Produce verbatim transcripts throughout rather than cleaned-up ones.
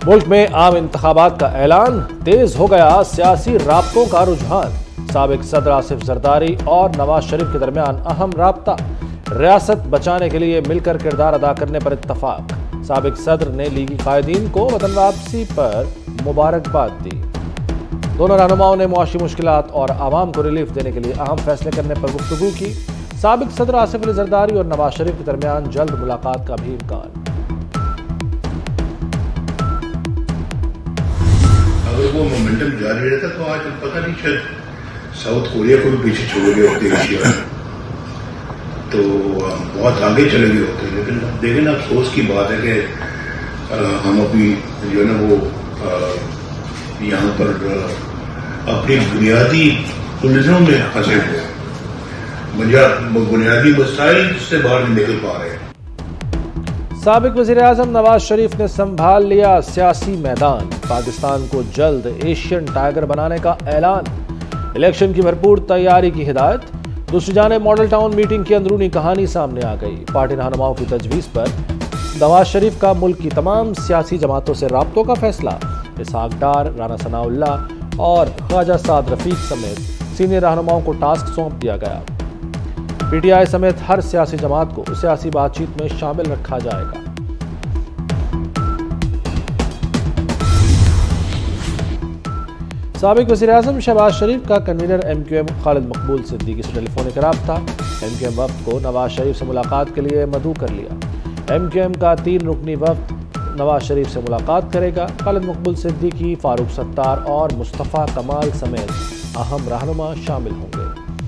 मुल्क में आम इंतखाबात का ऐलान, तेज हो गया सियासी राब्तों का रुझान। साबिक सदर आसिफ जरदारी और नवाज शरीफ के दरमियान अहम राब्ता, रियासत बचाने के लिए मिलकर किरदार अदा करने पर इत्तफाक। साबिक सदर ने लीगी कायदीन को वतन वापसी पर मुबारकबाद दी। दोनों रहनुमाओं ने मुआशी मुश्किलात और आवाम को रिलीफ देने के लिए अहम फैसले करने पर गुफ्तगू की। साबिक सदर आसिफ अली जरदारी और नवाज शरीफ के दरमियान जल्द मुलाकात का भी इम्कान। अगर वो मोमेंटम जारी रहता तो आज पता नहीं शायद साउथ कोरिया को भी पीछे छोड़ गए होते एशिया में, तो बहुत आगे चले गए होते। लेकिन देखें ना, अफसोस की बात है कि हम अभी जो है ना वो यहाँ पर अपनी बुनियादी उलझनों में फंसे हुए हैं, बुनियादी मसाइल से बाहर नहीं निकल पा रहे हैं। साबिक वज़ीर आज़म नवाज शरीफ ने संभाल लिया सियासी मैदान। पाकिस्तान को जल्द एशियन टाइगर बनाने का ऐलान। इलेक्शन की भरपूर तैयारी की हिदायत। दूसरी जानिब मॉडल टाउन मीटिंग की अंदरूनी कहानी सामने आ गई। पार्टी रहनुमाओं की तजवीज़ पर नवाज शरीफ का मुल्क की तमाम सियासी जमातों से राब्तों का फैसला। इसहाक डार, राना सनाउल्लाह और ख्वाजा साद रफीक समेत सीनियर रहनुमाओं को टास्क सौंप दिया गया। पीटीआई समेत हर सियासी जमात को सियासी बातचीत में शामिल रखा जाएगा। साबिक वज़ीर आज़म शहबाज शरीफ का convener M Q M Khalid Maqbool Siddiqui से टेलीफोनिक राब्ता। एम क्यू एम वफ्द को नवाज शरीफ से मुलाकात के लिए मदऊ कर लिया। एम क्यू एम का तीन रुकनी वफ्द नवाज शरीफ से मुलाकात करेगा। खालिद मकबूल सिद्दीकी, फारूक सत्तार और मुस्तफ़ा कमाल समेत अहम रहनुमा शामिल होंगे।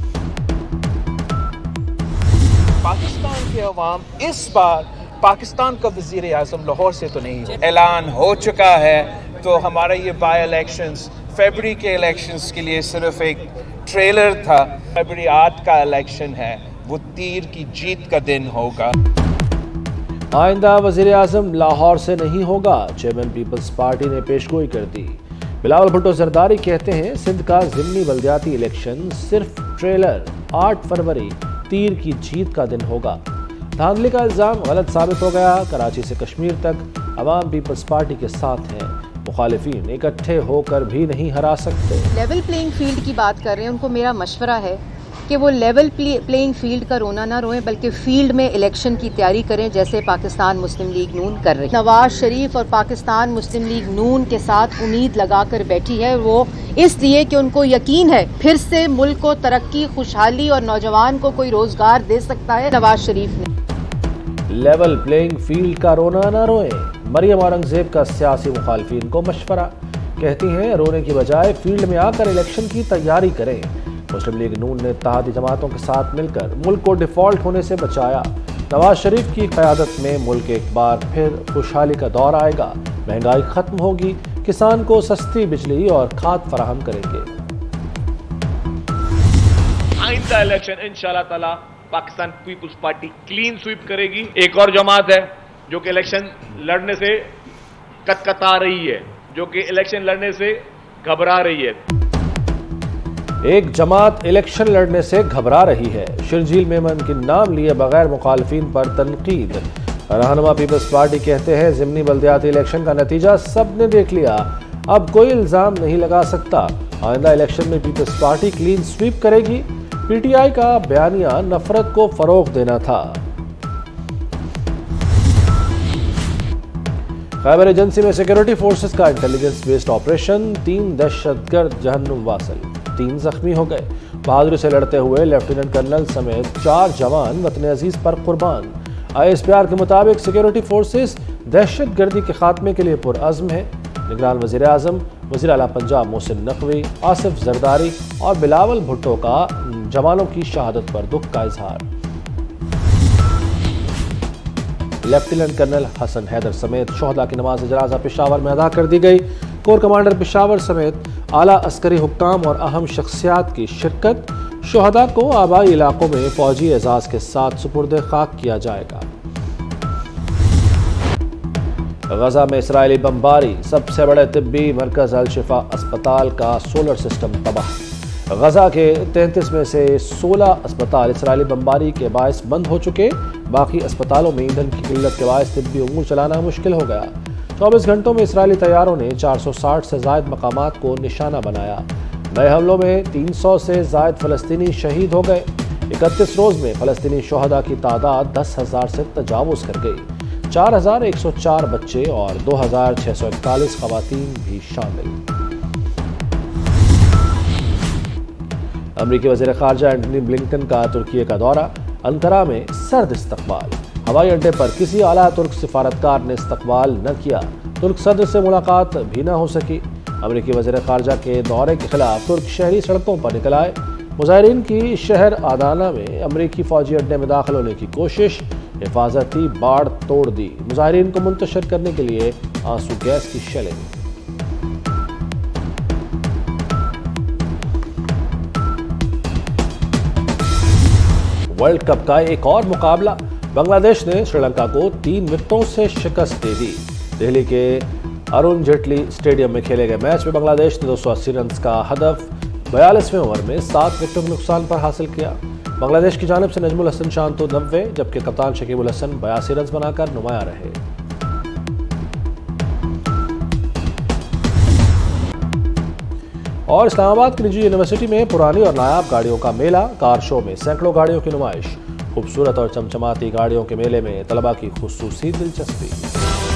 पाकिस्तान के अवाम इस बार पाकिस्तान का वज़ीर आज़म लाहौर से तो नहीं ऐलान हो चुका है, तो हमारा ये बाई इलेक्शंस फरवरी के इलेक्शंस के लिए सिर्फ एक ट्रेलर था। फरवरी आठ का इलेक्शन है, वो तीर की जीत का दिन होगा। आइंदा वज़ीर आज़म लाहौर से नहीं होगा, चेयरमैन पीपल्स पार्टी ने पेशगोई कर दी। बिलावल भुट्टो जरदारी कहते हैं सिंध का ज़िमनी बल्दियाती इलेक्शन सिर्फ ट्रेलर, आठ फरवरी तीर की जीत का दिन होगा। धांधली का इल्ज़ाम गलत साबित हो गया। कराची से कश्मीर तक अवाम पीपल्स पार्टी के साथ हैं। मुखालिफिन इकट्ठे होकर भी नहीं हरा सकते। लेवल प्लेइंग फील्ड की बात कर रहे हैं, उनको मेरा मशवरा है कि वो लेवल प्लेइंग फील्ड का रोना ना रोएं, बल्कि फील्ड में इलेक्शन की तैयारी करें, जैसे पाकिस्तान मुस्लिम लीग नून कर रही है। नवाज शरीफ और पाकिस्तान मुस्लिम लीग नून के साथ उम्मीद लगाकर बैठी है, वो इसलिए कि उनको यकीन है फिर से मुल्क को तरक्की, खुशहाली और नौजवान को कोई रोजगार दे सकता है नवाज शरीफ ने। लेवल प्लेइंग फील्ड का रोना ना रोएं, मरियम औरंगजेब का सियासी मुखालिफिन को मशवरा। कहती हैं रोने की बजाय फील्ड में आकर इलेक्शन की तैयारी करें। मुस्लिम लीग नून ने इत्तेहादी जमातों के साथ मिलकर मुल्क को डिफॉल्ट होने से बचाया। नवाज शरीफ की क़यादत में मुल्क एक बार फिर खुशहाली का दौर आएगा। महंगाई खत्म होगी, किसान को सस्ती बिजली और खाद फराहम करेंगे। आइंदा इलेक्शन इंशाल्लाह ताला Pakistan peoples party clean sweep करेगी। एक और जमात है जो कि इलेक्शन लड़ने से कतकता रही है, जो कि इलेक्शन लड़ने से घबरा रही है। एक जमात इलेक्शन लड़ने से घबरा रही है। शर्जील मेमन के नाम लिए बगैर मुखालिफिन पर तनकीद। रहनुमा पीपल्स पार्टी कहते हैं ज़िमनी बल्दियाती इलेक्शन का नतीजा सब ने देख लिया, अब कोई इल्ज़ाम नहीं लगा सकता। आइंदा इलेक्शन में पीपल्स पार्टी क्लीन स्वीप करेगी। पीटीआई का बयानिया नफरत को फरोग देना था। खैबर एजेंसी में सिक्योरिटी फोर्सेस का इंटेलिजेंस बेस्ड ऑपरेशन, तीन दहशतगर्द जहन्नुम वासिल, तीन जख्मी हो गए। बहादुरी से लड़ते हुए लेफ्टिनेंट कर्नल समेत चार जवान वतन अजीज पर कुर्बान। आई एस पी आर के मुताबिक सिक्योरिटी फोर्सेस दहशत गर्दी के खात्मे के लिए पुरअज़्म है। निगरान वज़ीर आज़म, वज़ीर आला पंजाब मोहसिन नकवी, आसिफ जरदारी और बिलावल भुट्टो का जवानों की शहादत पर दुख का इजहार। लेफ्टिनेंट कर्नल हसन हैदर समेत शोहदा की नमाज जनाजा पेशावर में अदा कर दी गई। कोर कमांडर पेशावर समेत आला अस्करी हुक्काम और अहम शख्सियात की शिरकत। शोहदा को आबाई इलाकों में फौजी एजाज के साथ सुपुर्द खाक किया जाएगा। गजा में इसराइली बमबारी, सबसे बड़े तिब्बी मरकज अल शिफा अस्पताल का सोलर सिस्टम तबाह। गजा के तैंतीस में से सोलह अस्पताल इसराइली बमबारी के बायस बंद हो चुके। बाकी अस्पतालों में ईंधन की किल्लत के बायस तिब्बी उमूर चलाना मुश्किल हो गया। चौबीस घंटों में इजरायली तैयारों ने चार सौ साठ से ज्यादा मकामात को निशाना बनाया। नए हमलों में तीन सौ से ज्यादा फलस्तीनी शहीद हो गए। इकतीस रोज में फलस्तीनी शोहदा की तादाद दस हजार से तजावुज कर गई। चार हजार एक सौ चार बच्चे और दो हजार छह सौ इकतालीस खवातीन भी शामिल। अमरीकी वज़ीर ख़ारजा एंटनी ब्लिंकन का तुर्की का दौरा, अंकारा में सर्द इस्तकबाल। हवाई अड्डे पर किसी आला तुर्क सिफारतकार ने इस्तकबाल न किया। तुर्क सदर से मुलाकात भी न हो सकी। अमरीकी वज़ीर ख़ारजा के दौरे के खिलाफ तुर्क शहरी सड़कों पर निकल आए। मुजाहिरीन की शहर आदाना में अमरीकी फौजी अड्डे में दाखिल होने की कोशिश, हिफाजती बाड़ तोड़ दी। मुजाहिरीन को मुंतशिर करने के लिए आंसू गैस की शेलिंग। वर्ल्ड कप का एक और मुकाबला, बांग्लादेश ने श्रीलंका को तीन विकेटों से शिकस्त दे दी। दिल्ली के अरुण जेटली स्टेडियम में खेले गए मैच में बांग्लादेश ने दो सौ अस्सी रन का हदफ बयालीसवें ओवर में सात विकेटों के नुकसान पर हासिल किया। बांग्लादेश की जानिब से नजमुल हसन शांतो नब्बे, जबकि कप्तान शकीबुल हसन बयासी रन बनाकर नुमाया रहे। और इस्लामाबाद की निजी यूनिवर्सिटी में पुरानी और नायाब गाड़ियों का मेला, कार शो में सैकड़ों गाड़ियों की नुमाइश। खूबसूरत और चमचमाती गाड़ियों के मेले में तलबा की खुसूसी दिलचस्पी।